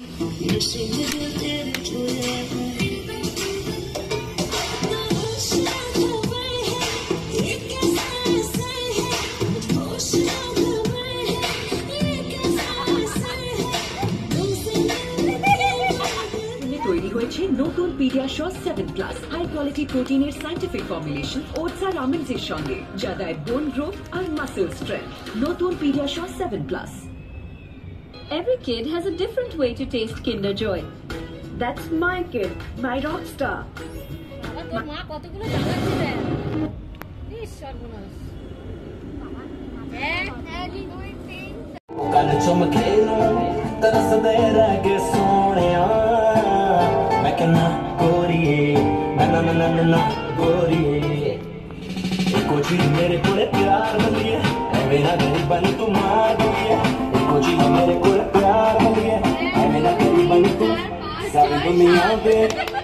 নতুন PediaSure 7+ high quality প্রোটিনের scientific formulation oats আর আমন্ডস এর সঙ্গে যা দেয় বোন গ্রোথ আর মাসল স্ট্রেংথ। নতুন PediaSure 7+। Every kid has a different way to taste Kinder Joy. That's my kid, my rock star. তোর মা কতগুলো জানাচ্ছে রে ইস সর্বনাশ ਕੱਲ ਚਮਕੇ ਨੂੰ ਤਰਸਦੇ ਰਹਿ ਗਏ ਸੋਹਣਿਆ ਮੈਂ ਕਹਿੰਦਾ ਗੋਰੀਏ ਨਾ ਨਾ ਨਾ ਨਾ ਨਾ ਗੋਰੀਏ ਇੱਕੋ ਜੀ ਮੇਰੇ ਕੋਲੇ ਪਿਆਰ ਮੰਗੀਏ ਐਵੇਂ ਨਾ ਗਰੀਬਾਂ ਨੂੰ ਤੂੰ ਮਾਰ ਦਈਏ ਇੱਕੋ ਜੀ ਮੇਰੇ ਕੋਲੇ ਪਿਆਰ ਮੰਗੀਏ ਐਵੇਂ ਨਾ ਗਰੀਬਾਂ ਨੂੰ ਤੂੰ ਸਾਰੀ ਦੁਨੀਆ ਦੇ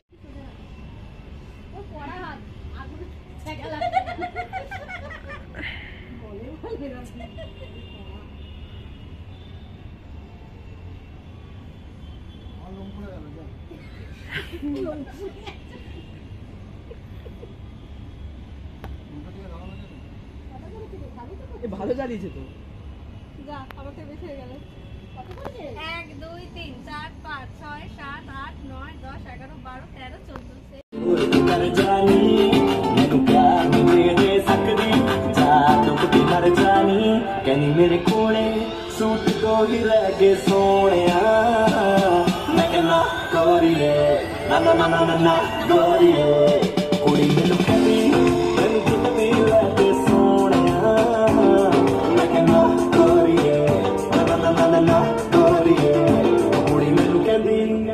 ভালো জানিয়েছে তো যা আমার তো বেশি হয়ে গেল কত করেছে 1 2 3 4 5 6 7 8 9 10 11 12 13 14 कर जानी मैनू प्यार नहीं दे सकदी जा दुख दी मर जानी कहनी मेरे कोले सूट को ही रह गए सोहणिया मैं कहना गोरीए ना ना ना ना ना गोरीए कुड़ी मैनू कहदी मैनू कितनी रह गए सोहणिया मैं कहना गोरीए ना ना ना ना ना गोरीए कुड़ी मैनू कहदी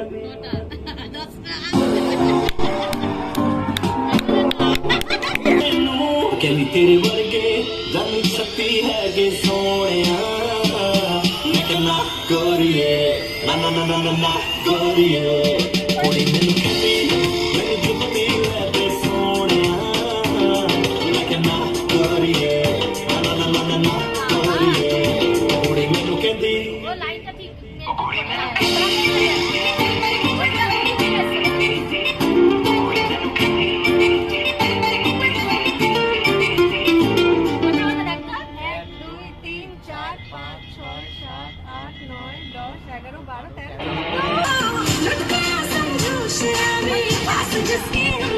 कहनी तेरे वर्गे जानी शक्ति है गे सोहणिया मैं कहना गोरीए ना ना ना ना ना गोरीए कुड़ी मैनू कहदी मैनू जितनी है गे सोहणिया मैं कहना गोरीए ना ना ना ना ना गोरीए कुड़ी मैनू कहदी वो लाइन का ठीक Just